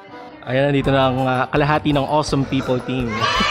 Ayan, nandito na ang kalahati ng Awesome People team.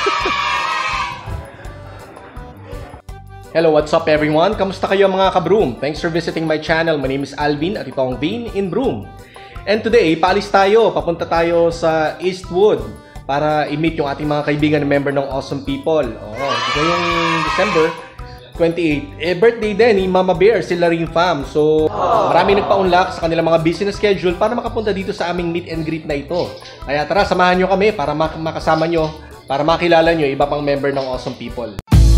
Hello, what's up everyone? Kamusta kayo mga ka-Broome? Thanks for visiting my channel. My name is Alvin at ito ang Vin in Broome. And today, paalis tayo. Papunta tayo sa Eastwood para i-meet yung ating mga kaibigan na member ng Awesome People. Ngayong December 28, birthday din ni Mama Bear, si Laring Fam. So, marami nagpa-unlock sa kanilang mga business schedule para makapunta dito sa aming meet and greet na ito. Kaya tara, samahan nyo kami para makasama nyo, para makilala nyo iba pang member ng Awesome People.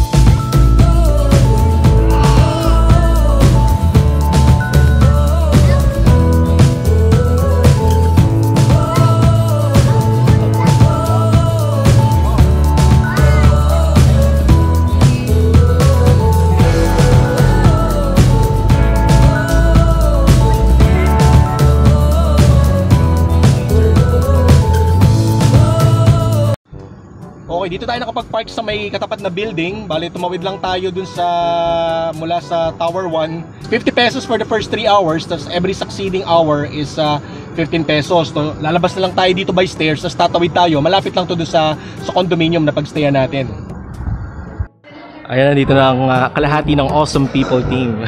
Okay, dito tayo nakapag-park sa may katapat na building. Bale, tumawid lang tayo dun sa mula sa Tower 1. 50 pesos for the first 3 hours. Tapos every succeeding hour is 15 pesos. So, lalabas na lang tayo dito by stairs. Tapos tatawid tayo. Malapit lang to dun sa condominium na pagstayan natin. Ayan, dito na ang kalahati ng Awesome People team.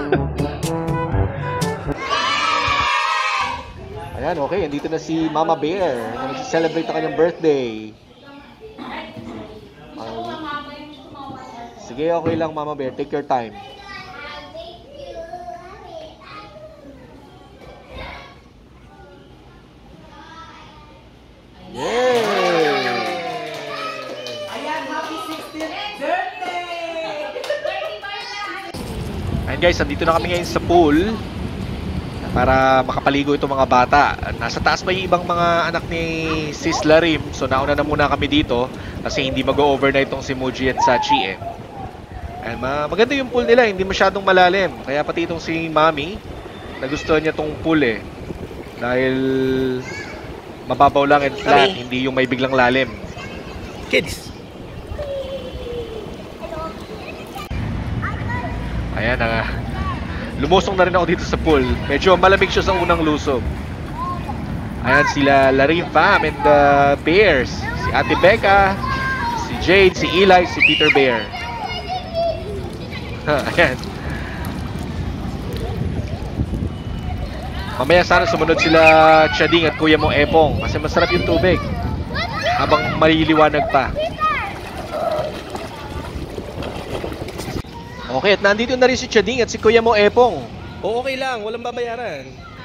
Ayan, okay. Andito na si Mama Bear na nag-celebrate ang kanyang birthday. Sige, okay lang Mama Bear. Take your time. Yay! Ayan, happy 16th birthday! Ayan guys, andito na kami ngayon sa pool para makapaligo itong mga bata. Nasa taas pa yung ibang mga anak ni Sis Larim. So nauna na muna kami dito kasi hindi mag-overnight itong si Muji at Sachi eh. And maganda yung pool nila, hindi masyadong malalim. Kaya pati itong si Mami, nagustuhan niya itong pool eh. Dahil mababaw lang and flat, hindi yung may biglang lalim. Kids! Ayan na nga. Lumusong na rin ako dito sa pool. Medyo malamig siya sa unang lusob. Ayan sila Larry Fam and the Bears. Si Ate Becca, si Jade, si Eli, si Peter Bear. Ayan. Mamaya sana sumunod sila Chading at Kuya mo Epong kasi masarap yung tubig habang maliliwanag pa. Okay, at nandito na rin si Chading at si Kuya mo Epong. O okay lang, walang babayaran.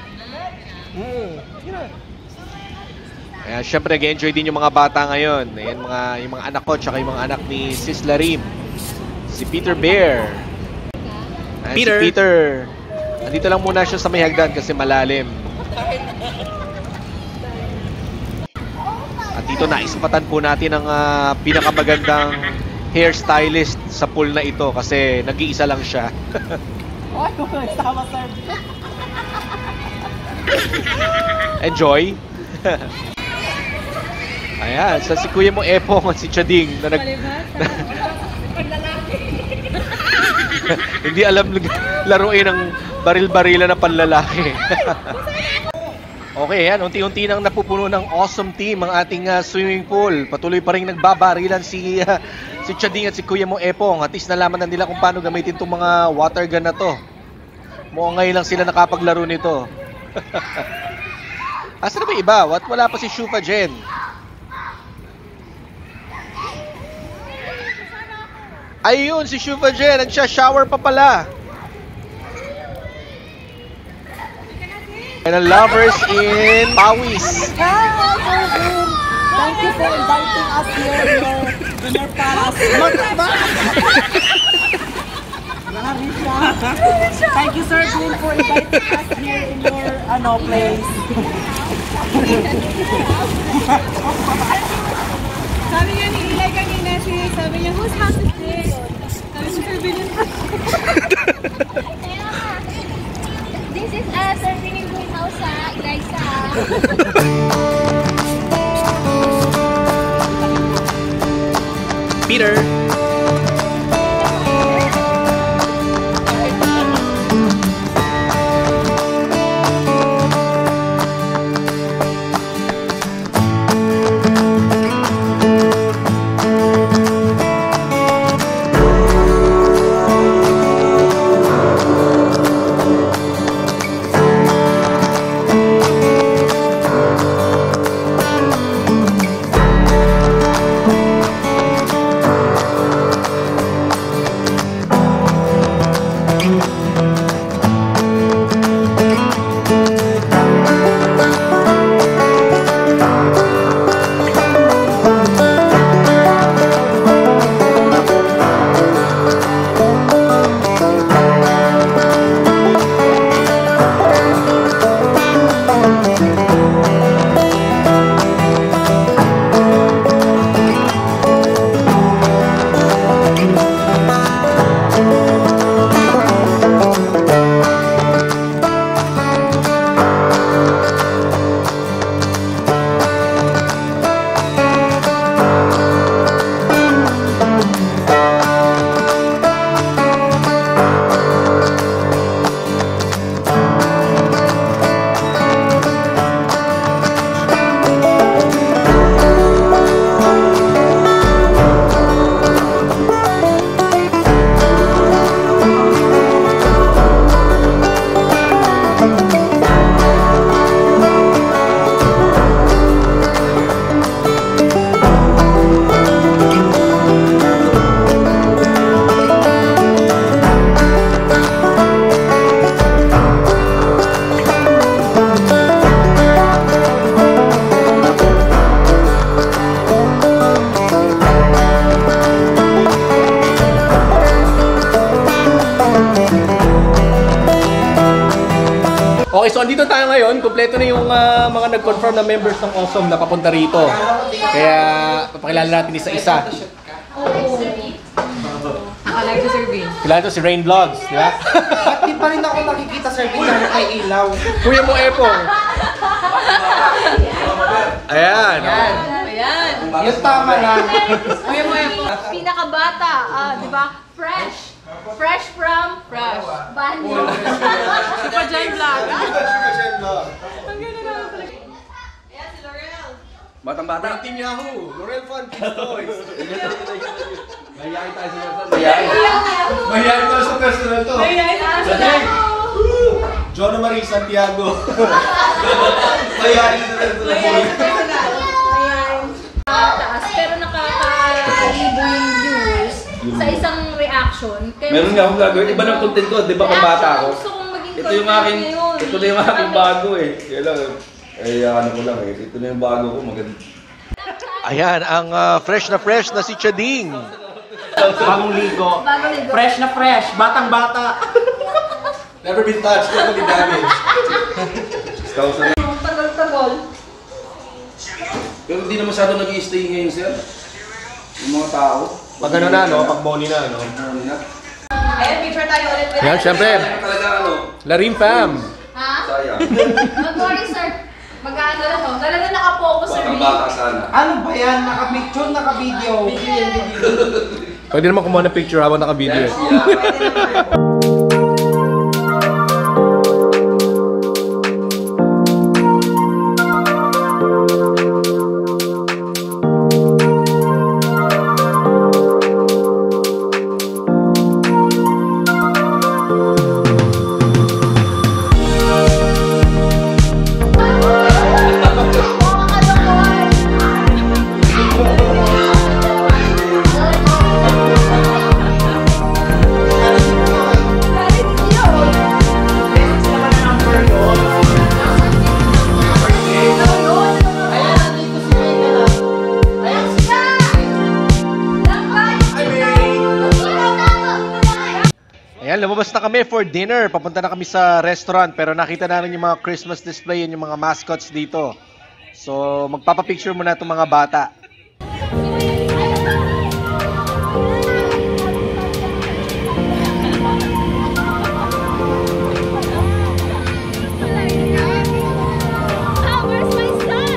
Ayan, syempre nag-enjoy din yung mga bata ngayon. Ayan, yung mga anak ko tsaka yung mga anak ni Sis Larim. Si Peter Bear. Ayan, Peter. Si Peter. Nandito lang muna siya sa may hagdan kasi malalim. At dito naisipatan po natin ang pinakamagandang hairstylist sa pool na ito kasi nag-iisa lang siya. Enjoy. Ayan, sa si Kuya mo Epong at si Chading na hindi alam laruin ng baril-barila na panlalaki. Okay, yan. Unti-unti nang napupuno ng awesome team ang ating swimming pool. Patuloy pa rin nagbabarilan si Chading at si Kuya mo Epong. At least nalaman na nila kung paano gamitin itong mga water gun na to. Mukhang ngayon lang sila nakapaglaro nito. Asa na ba iba? Wala pa si Shupa Jen. Ayun, si Shufa Jen. Nagsha-shower pa pala. And the lovers in Pawis. Thank you for inviting us here in your palace. Thank you, Sir Broome, for inviting us here in your place. Sabi niya ni Eli kanina, sabi niya, whose house is this? Sabi si Sir Billion. This is Sir Billion house, guys. Peter. ngayon, kumpleto na yung mga nag-confirm na members ng Awesome na papunta rito. Kaya papakilala natin isa-isa. Akala ko Sir Vin. Kilala to si Rain Vlogs, di ba? Ba't di pa rin ako nakikita, Sir Vin, dahil kay ilaw? Kuya mo Epong. Ayan. Ayan. Yung tama lang. Kuya mo yan po. Pinakabata, di ba? Fresh. Fresh from Banyo. Si Pajay Vlog. Ang ganda naman talaga. Ayan, si Laurel. Batang-bata. Team Yahoo. Laurel Fun Kids Toys. Mahihayin tayo sa personal. Mahihayin tayo sa personal to. Ayan, John Marie Santiago. Mahihayin sa personal. Taas, pero nakakalibo yung viewers sa isang reaction. Kaya Meron nga akong gagawin. Iba ng content ko, di ba kung bata ako? gusto kong maging Ito yung aking, ito na yung aking bago eh. Kaya lang, ano ko lang eh. Ito na yung bago ko, maganda. Ayan, ang fresh na si Chading. Bagong ligo. Fresh na fresh. Batang-bata. Never been touched, never been damaged. Tagal-tagal. Pero hindi na masyado nag-i-stay ngayon, sir. Yung mga tao. Pag ano na, no? Pag boni na, no? Ayan, picture tayo ulit. Ayan, syempre. Talaga ano, Larim fam. Ha? sayang. Don't worry, sir. Mag-ano na to. Talaga nakapokus, sir. Batang bata sana. Ano ba yan? Naka-picture, naka-video. Pwede naman kumuha ng picture habang naka-video. Ayan, lumabas na kami for dinner. Papunta na kami sa restaurant pero nakita namin yung mga Christmas display and yung mga mascots dito. So, magpapapicture muna itong mga bata. Where's my son?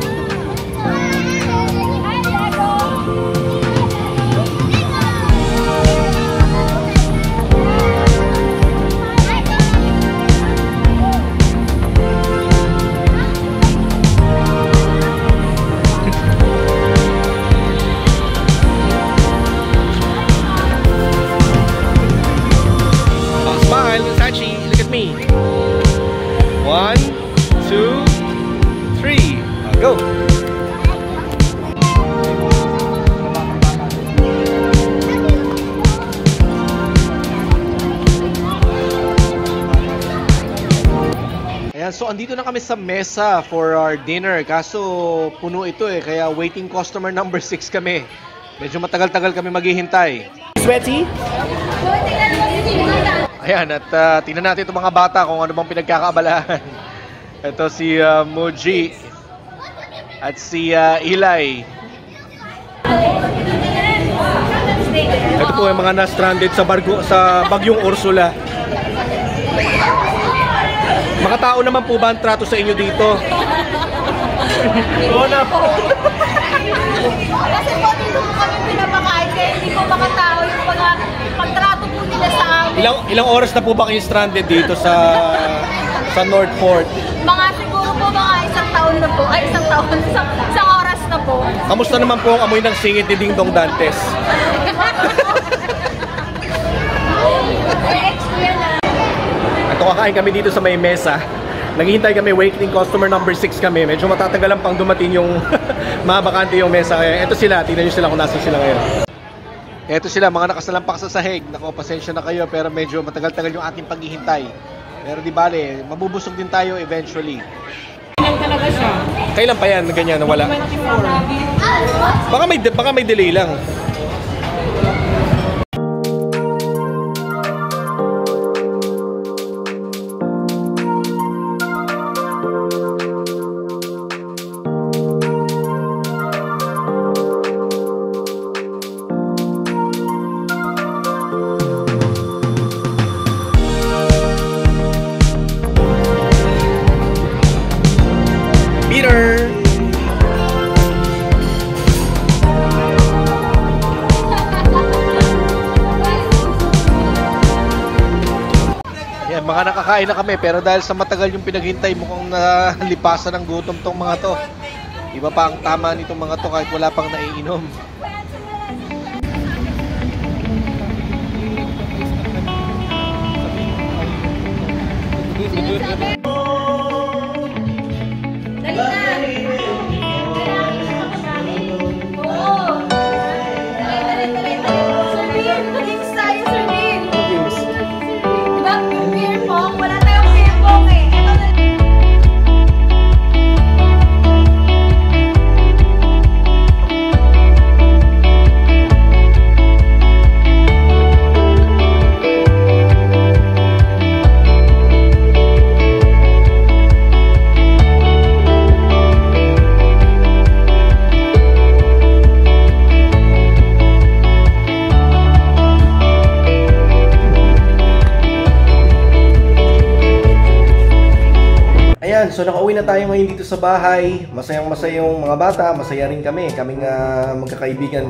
Smile, Sachi, look at me. 1, 2, 3. Go. Ayan, so andito na kami sa mesa for our dinner. Kaso puno ito eh, kaya waiting customer number 6 kami. Medyo matagal-tagal kami maghihintay. Sweaty? Ayan, at tingnan natin itong mga bata kung ano bang pinagkakaabalahan. Ito si Muji at si Eli. Ito po yung mga na-stranded sa bagyong Ursula. Makatao naman po ba ang trato sa inyo dito? Oo na po. Kasi po dito po kami pinapakain kaya hindi po makatao yung mga pagtrato po nila sa amin. Ilang oras na po ba kayo stranded dito sa North Port? Mga siguro po mga isang taon na po. Ay, isang oras na po. Kamusta naman po ang amoy ng singit ni Ding Dong Dantes? Ito, kakain kami dito sa may mesa. Naghihintay kami, waiting customer number 6 kami. Medyo matatagalan pang dumating yung mabakante yung mesa. Kaya ito sila, tingnan nyo sila kung nasa sila ngayon. Ito sila, mga nakasalampak sa sahig. Naku, pasensya na kayo pero medyo matagal-tagal yung ating paghihintay. Pero di bale, mabubusog din tayo eventually. Ilan talaga siya? Kailan pa yan, ganyan, nawala? 24. Baka may delay lang. Sana kakain na kami, pero dahil sa matagal yung pinaghintay, mukhang nalipasan ng gutom tong mga to. Iba pa ang tama nitong mga to kahit wala pang naiinom. Dali na! So nakauwi na tayo ngayon dito sa bahay. Masayang-masaya yung mga bata, masaya rin kami. Kaming magkakaibigan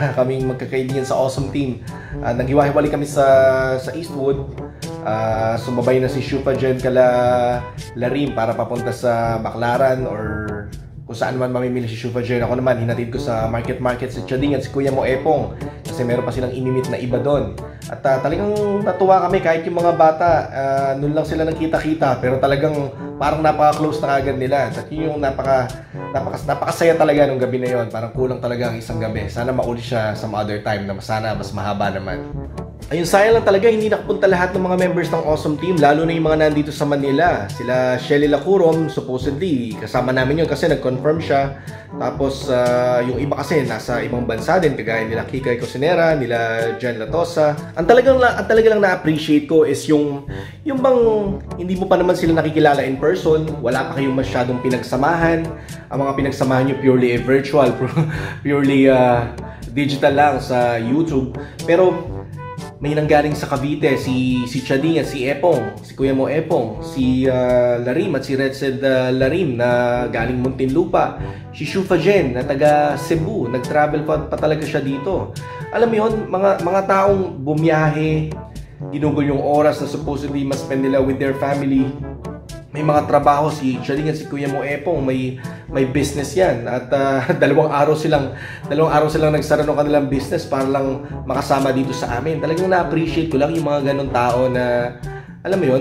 sa awesome team. Naghiwa-hiwalay kami sa Eastwood. Sumabay na si Shupa dyan kala Larim para papunta sa Baclaran or kung saan man mamimili si Shupa dyan. Ako naman, hinatid ko sa market si Chading at si Kuya Mo Epong kasi meron pa silang inimit na iba doon. At talagang natuwa kami kahit yung mga bata, noon lang sila nagkita-kita pero talagang parang napaka-close na agad nila. At yun yung napakasaya talaga nung gabi na yon. Parang kulang talaga ang isang gabi. Sana maulit siya some other time na sana mas mahaba naman. Ayun, sayang lang talaga hindi nakapunta lahat ng mga members ng Awesome Team, lalo na yung mga nandito sa Manila. Sila Shelly Lacurom, supposedly kasama namin yun kasi nag-confirm siya. Tapos yung iba kasi nasa ibang bansa din, kagaya nila Kikay Cosinera, nila Jan Latosa. Ang talaga lang na-appreciate ko is yung bang hindi mo pa naman sila nakikilala in person, wala pa kayong masyadong pinagsamahan. Ang mga pinagsamahan nyo purely virtual, purely digital lang sa YouTube. Pero may nanggaling sa Cavite, si Chading at si Epong, si Kuya Mo Epong, si Larim at si Redsed Larim na galing Muntinlupa, si Shufa Jen na taga Cebu, nag-travel pa talaga siya dito. Alam mo yun, mga taong bumiyahe, ginugol yung oras na supposedly mas spend nila with their family. May mga trabaho si Chading at si Kuya Mo Epong, may business yan at dalawang araw silang nagsara ng kanilang business para lang makasama dito sa amin. Talagang na-appreciate ko lang yung mga ganong tao na alam mo yun,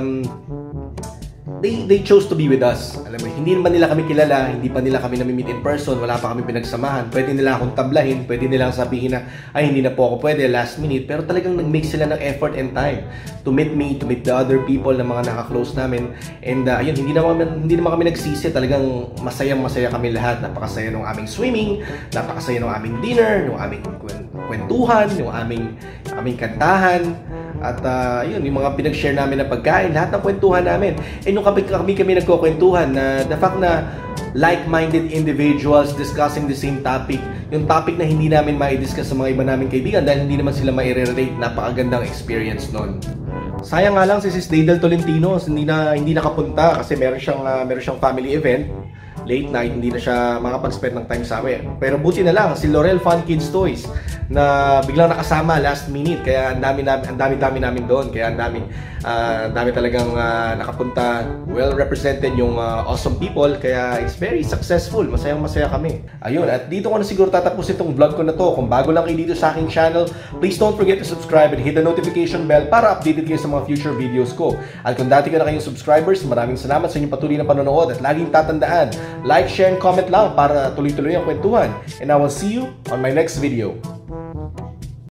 they chose to be with us. Alam mo, hindi naman nila kami kilala, hindi pa nila kami nami-meet in person, wala pa kami pinagsamahan. Pwede nila akong tablahin, pwede nilang sabihin na ay hindi na po ako pwede last minute, pero talagang nag-make sila ng effort and time to meet me, to meet the other people na mga naka-close namin. And ayun, hindi naman kami nagsisi, talagang masayang-masaya kami lahat. Napakasaya ng aming swimming, napakasaya ng aming dinner, ng aming kwentuhan, yung aming kantahan. At yun, yung mga pinag-share namin na pagkain, lahat ng kwentuhan namin. And yung kami nagkukwentuhan na the fact na like-minded individuals discussing the same topic, yung topic na hindi namin mai-discuss sa mga iba naming kaibigan dahil hindi naman sila mai-relate, napakagandang experience nun. Sayang nga lang si Sis Daydal Tolentino, hindi nakapunta kasi meron siyang family event. Late night, hindi na siya makapag-spend ng time sa amin. Pero buti na lang, si Laurel Fun Kids Toys na biglang nakasama last minute. Kaya ang dami namin doon. Kaya ang dami talagang nakapunta. Well represented yung awesome people. Kaya it's very successful. Masayang-masaya kami. Ayun, at dito ko na siguro tatapusin itong vlog ko na to. Kung bago lang kayo dito sa aking channel, please don't forget to subscribe and hit the notification bell para updated kayo sa mga future videos ko. At kung dati ka na kayong subscribers, maraming salamat sa inyong patuloy na panonood. At laging tatandaan, like, share, and comment lang para tuloy-tuloy ang kwentuhan. And I will see you on my next video.